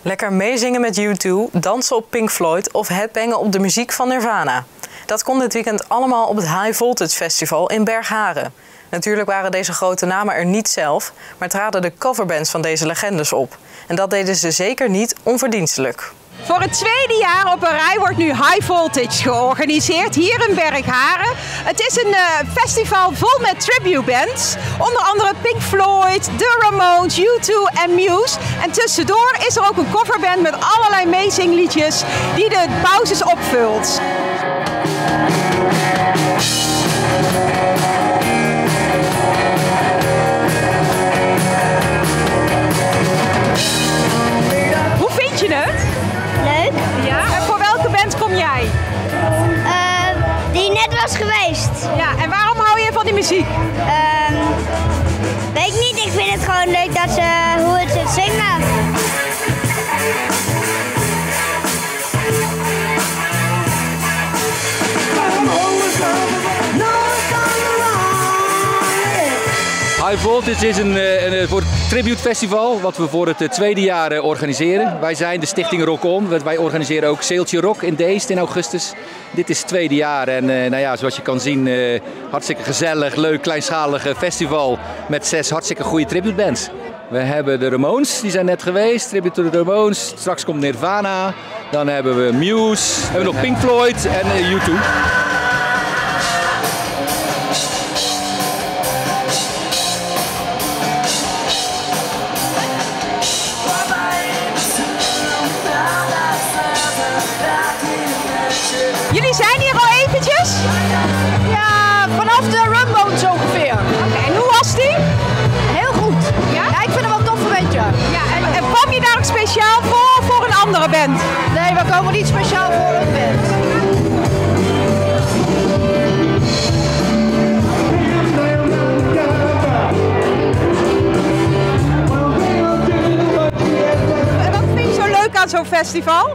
Lekker meezingen met U2, dansen op Pink Floyd of headbangen op de muziek van Nirvana. Dat kon dit weekend allemaal op het High Voltage Festival in Bergharen. Natuurlijk waren deze grote namen er niet zelf, maar traden de coverbands van deze legendes op. En dat deden ze zeker niet onverdienstelijk. Voor het tweede jaar op een rij wordt nu High Voltage georganiseerd hier in Bergharen. Het is een festival vol met tribute bands. Onder andere Pink Floyd, The Ramones, U2 en Muse. En tussendoor is er ook een coverband met allerlei meezingliedjes die de pauzes opvult. Hoe vind je het? Leuk. Ja, en voor welke band kom jij? Die net was geweest. Ja, en waarom hou je van die muziek? Weet ik niet, ik vind het gewoon leuk dat ze hoe het zingen. High Voltage is een tribute festival wat we voor het tweede jaar organiseren. Wij zijn de stichting Rock On. Wij organiseren ook Sailtje Rock in Deest in augustus. Dit is het tweede jaar en nou ja, zoals je kan zien, hartstikke gezellig, leuk, kleinschalig festival met 6 hartstikke goede tributebands. We hebben de Ramones, die zijn net geweest, tribute to the Ramones. Straks komt Nirvana, dan hebben we Muse, we hebben nog Pink Floyd en U2. Jullie zijn hier al eventjes? Ja, vanaf de Ramones ongeveer. Oké, en hoe was die? Heel goed. Ja? Ja, ik vind hem wel tof een beetje. Ja, en kwam je daar ook speciaal voor een andere band? Nee, we komen niet speciaal voor een band. En wat vind je zo leuk aan zo'n festival?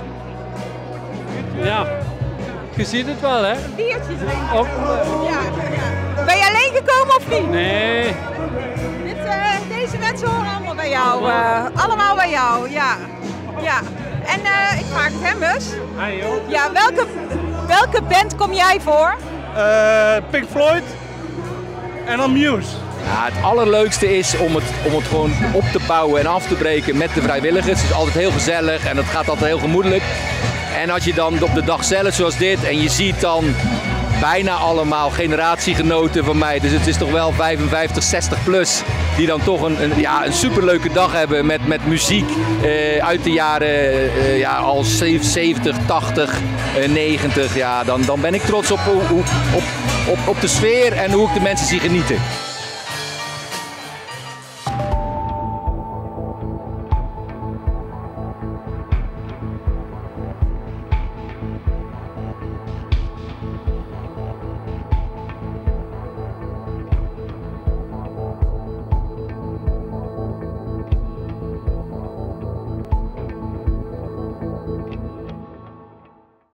Ja, je ziet het wel, hè? Biertjes drinken. Ook. Ja. Ben je alleen gekomen of niet? Nee. Deze mensen horen allemaal bij jou. Allemaal bij jou, ja. Ja. En ik vraag het hem dus. Hey, joh. Ja, welke band kom jij voor? Pink Floyd en dan Muse. Ja, het allerleukste is om het gewoon op te bouwen en af te breken met de vrijwilligers. Het is altijd heel gezellig en het gaat altijd heel gemoedelijk. En als je dan op de dag zelf zoals dit en je ziet dan bijna allemaal generatiegenoten van mij. Dus het is toch wel 55, 60 plus die dan toch een superleuke dag hebben met muziek uit de jaren al 70, 80, 90. Ja, dan ben ik trots op de sfeer en hoe ik de mensen zie genieten.